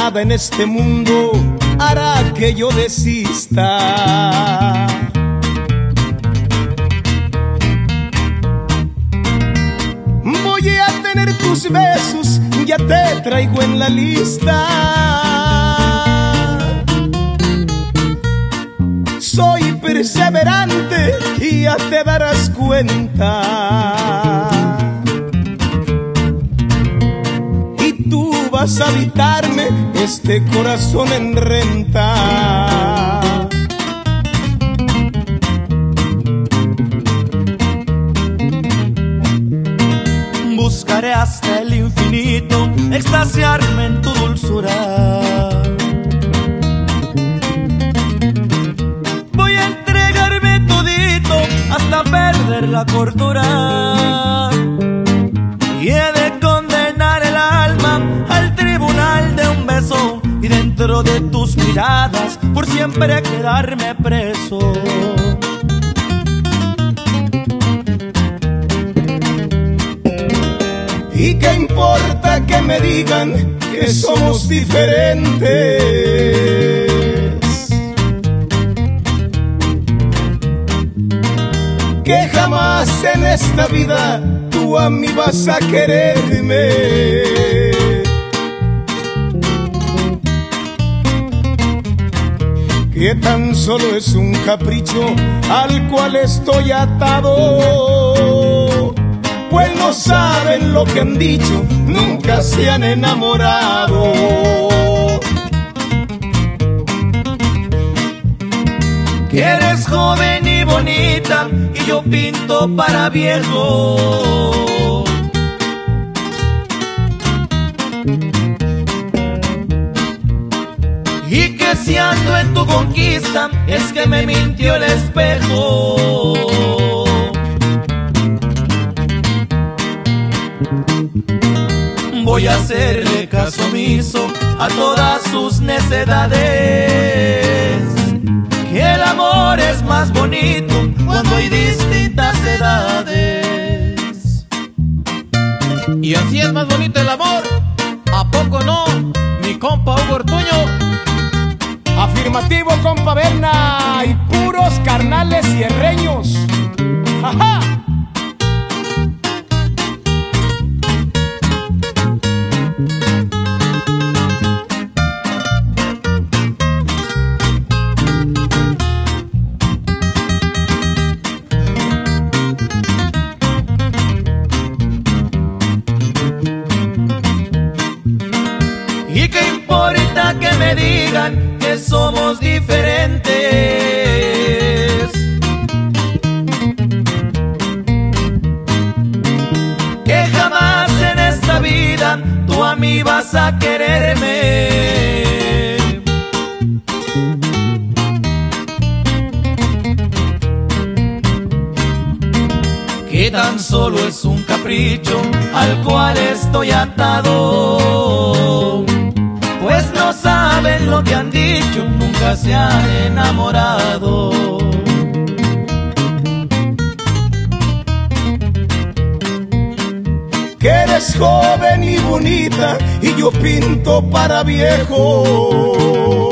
nada en este mundo hará que yo desista. Voy a tener tus besos, ya te traigo en la lista. Soy perseverante y ya te darás cuenta. Y tú vas a habitarme este corazón en renta. Buscaré hasta el infinito extasiarme en tu dulzura. Voy a entregarme todito hasta perder la cordura. Y he de condenar el alma al tribunal de un beso, y dentro de tus miradas por siempre quedarme preso. ¿Y qué importa que me digan que somos diferentes? Que jamás en esta vida tú a mí vas a quererme. Que tan solo es un capricho al cual estoy atado. Pues no saben lo que han dicho, nunca se han enamorado. Que eres joven y bonita y yo pinto para viejo. Y que si ando en tu conquista es que me mintió el espejo. Voy a hacerle caso omiso a todas sus necedades. Que el amor es más bonito cuando hay distintas edades. Y así es más bonito el amor, ¿a poco no, mi compa Hugo Ortuño? Afirmativo, compa Berna, y puros carnales cierreños. ¡Ajá! ¿Y qué importa que me digan que somos diferentes? Que jamás en esta vida tú a mí vas a quererme. Que tan solo es un capricho al cual estoy atado. Pues no saben lo que han dicho, nunca se han enamorado. Que eres joven y bonita y yo pinto para viejo.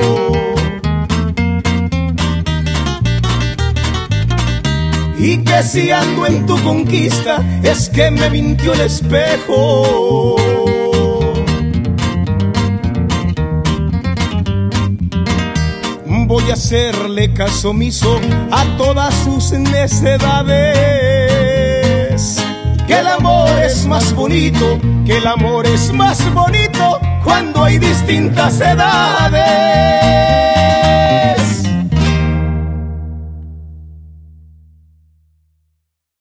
Y que si ando en tu conquista es que me mintió el espejo. Voy a hacerle caso omiso a todas sus necedades. Que el amor es más bonito, que el amor es más bonito cuando hay distintas edades.